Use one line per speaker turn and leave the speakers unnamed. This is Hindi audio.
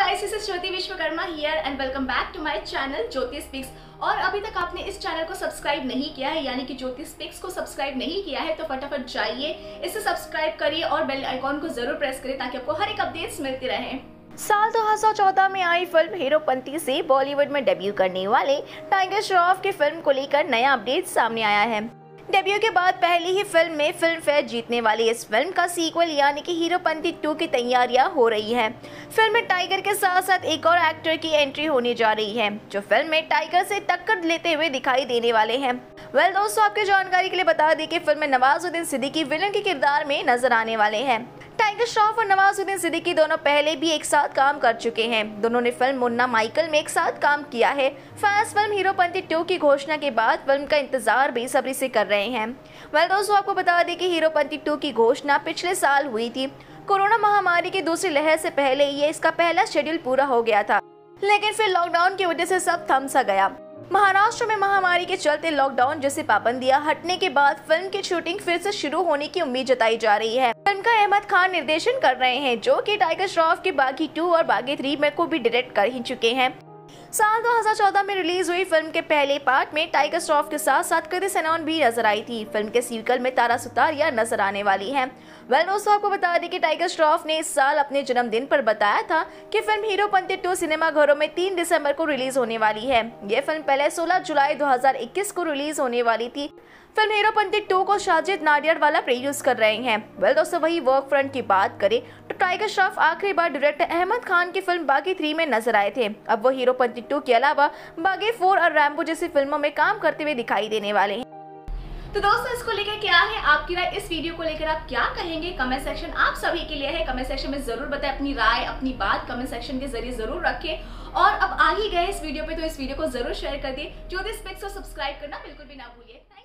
Guys, this is Jyoti Vishwakarma here and welcome back to my channel Jyoti speaks. और अभी तक आपने इस चैनल को सब्सक्राइब नहीं किया है, यानी कि ज्योति स्पीक्स को सब्सक्राइब नहीं किया है, तो फटाफट जाइए, इसे सब्सक्राइब करिए और बेल आइकॉन को जरूर प्रेस करिए ताकि आपको हर एक अपडेट्स मिलती रहे।
साल 2014 में आई फिल्म हीरोपंती से बॉलीवुड में डेब्यू करने वाले टाइगर श्रॉफ की फिल्म को लेकर नया अपडेट सामने आया है। डेब्यू के बाद पहली ही फिल्म में फिल्म फेयर जीतने वाली इस फिल्म का सीक्वल यानी कि हीरोपंती 2 की तैयारियां हो रही हैं। फिल्म में टाइगर के साथ साथ एक और एक्टर की एंट्री होने जा रही है जो फिल्म में टाइगर से टक्कर लेते हुए दिखाई देने वाले हैं। दोस्तों, आपकी जानकारी के लिए बता दें कि फिल्म में नवाजुद्दीन सिद्दीकी विलन के किरदार में नजर आने वाले हैं। टाइगर श्रॉफ और नवाजुद्दीन सिद्दीकी दोनों पहले भी एक साथ काम कर चुके हैं। दोनों ने फिल्म मुन्ना माइकल में एक साथ काम किया है। फैंस फिल्म हीरोपंती 2 की घोषणा के बाद फिल्म का इंतजार बेसब्री से कर रहे हैं। दोस्तों, आपको बता दें कि हीरोपंती 2 की घोषणा पिछले साल हुई थी। कोरोना महामारी की दूसरी लहर से पहले ये इसका पहला शेड्यूल पूरा हो गया था, लेकिन फिर लॉकडाउन की वजह से सब थम सा गया। महाराष्ट्र में महामारी के चलते लॉकडाउन जैसी पाबंदियां हटने के बाद फिल्म की शूटिंग फिर से शुरू होने की उम्मीद जताई जा रही है। फिल्म का अहमद खान निर्देशन कर रहे हैं, जो कि टाइगर श्रॉफ की बागी 2 और बागी 3 में को भी डायरेक्ट कर ही चुके हैं। साल 2014 में रिलीज हुई फिल्म के पहले पार्ट में टाइगर श्रॉफ के साथ साथ कृति सेनन भी नजर आई थी। फिल्म के सीक्वल में तारा सुतारिया नजर आने वाली है। दोस्तों, आपको बता दें कि टाइगर श्रॉफ ने इस साल अपने जन्मदिन पर बताया था कि फिल्म हीरोपंती 2 सिनेमाघरों में 3 दिसंबर को रिलीज होने वाली है। ये फिल्म पहले 16 जुलाई 2021 को रिलीज होने वाली थी। फिल्म हीरोपंती 2 को साजिद नाडियाडवाला प्रोड्यूस कर रहे हैं। दोस्तों, वही वर्क फ्रंट की बात करें तो टाइगर श्रॉफ आखिरी बार डायरेक्टर अहमद खान की फिल्म बागी 3 में नजर आए थे। अब वो हीरोपंती 2 के अलावा बागी 4 और रैम्बो जैसी फिल्मों में काम करते हुए दिखाई देने वाले हैं।
तो दोस्तों, इसको लेकर क्या है आपकी राय, इस वीडियो को लेकर आप क्या कहेंगे? कमेंट सेक्शन आप सभी के लिए है। कमेंट सेक्शन में जरूर बताएं अपनी राय, अपनी बात कमेंट सेक्शन के जरिए जरूर रखें। और अब आ ही गए इस वीडियो पे, तो इस वीडियो को जरूर शेयर कर दिए। ज्योति स्पीक्स को सब्सक्राइब करना बिल्कुल भी ना भूलिए।